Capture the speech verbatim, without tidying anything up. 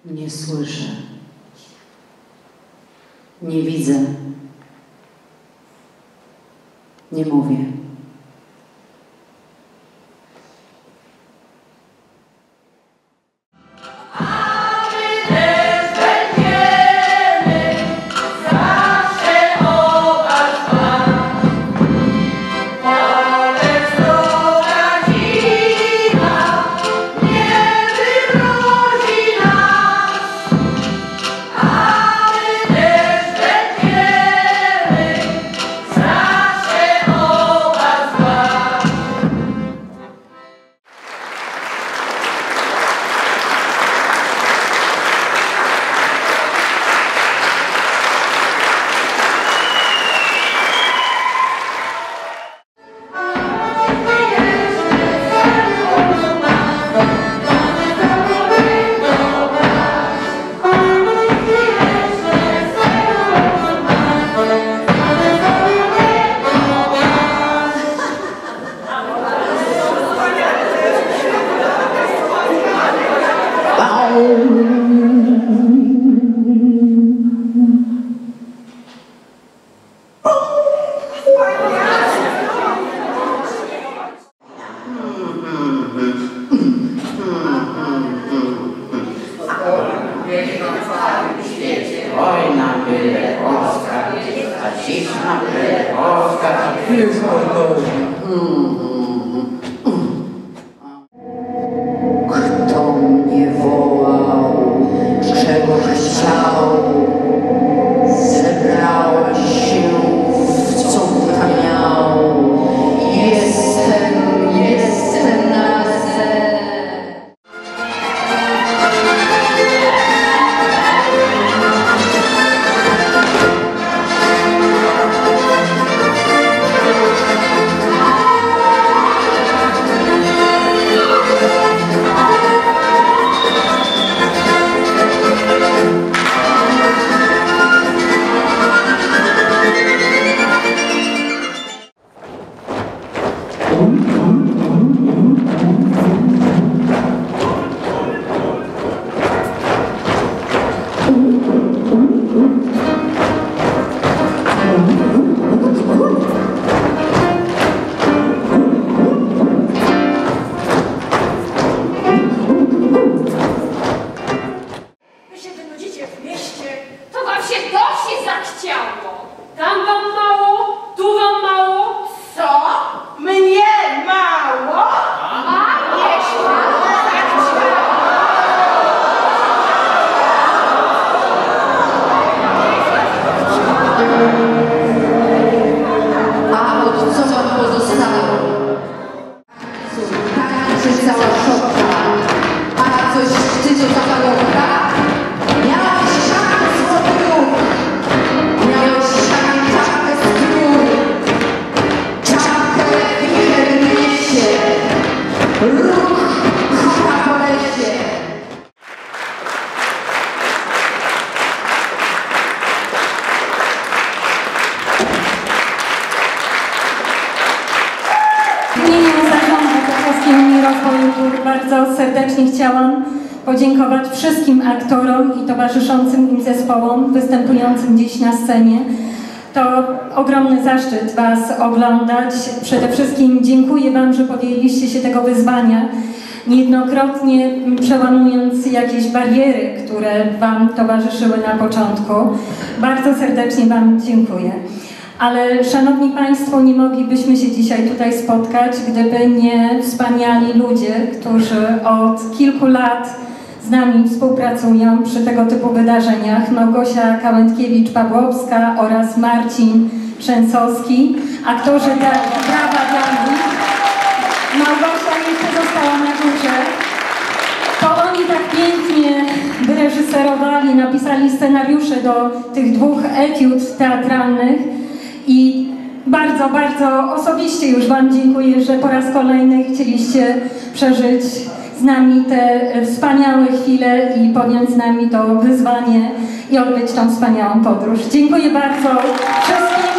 Nie słyszę. Nie widzę. Nie mówię. Wojna byle Polska, a cisna byle Polska, Kto mnie wołał, czego chciał, zebrałeś się, w co miał. Jestem, jestem na zer. Tam wam mało, tu wam mało. Co? Mnie mało? A jeśli tak A od co wam pozostało? Tańczy cała szopka, a coś szczycie zapalowka? Miałeś szans złoty ruch, miałeś szans czapkę strój, czapkę wicher niesie, ruch chucha po lesie. W imieniu Zarządu Krakowskiej Unii Rozwoju Dóbr bardzo serdecznie chciałam podziękować wszystkim aktorom i towarzyszącym im zespołom występującym dziś na scenie. To ogromny zaszczyt Was oglądać. Przede wszystkim dziękuję Wam, że podjęliście się tego wyzwania, niejednokrotnie przełamując jakieś bariery, które Wam towarzyszyły na początku. Bardzo serdecznie Wam dziękuję. Ale, Szanowni Państwo, nie moglibyśmy się dzisiaj tutaj spotkać, gdyby nie wspaniali ludzie, którzy od kilku lat z nami współpracują przy tego typu wydarzeniach. Małgosia Kałętkiewicz-Pawłowska oraz Marcin Trzęsowski, aktorzy teatru Brawa dla nich. Małgosia jeszcze została na górze. To oni tak pięknie wyreżyserowali, napisali scenariusze do tych dwóch etiud teatralnych. I bardzo, bardzo osobiście już Wam dziękuję, że po raz kolejny chcieliście przeżyć z nami te wspaniałe chwile i podjąć z nami to wyzwanie i odbyć tą wspaniałą podróż. Dziękuję bardzo wszystkim.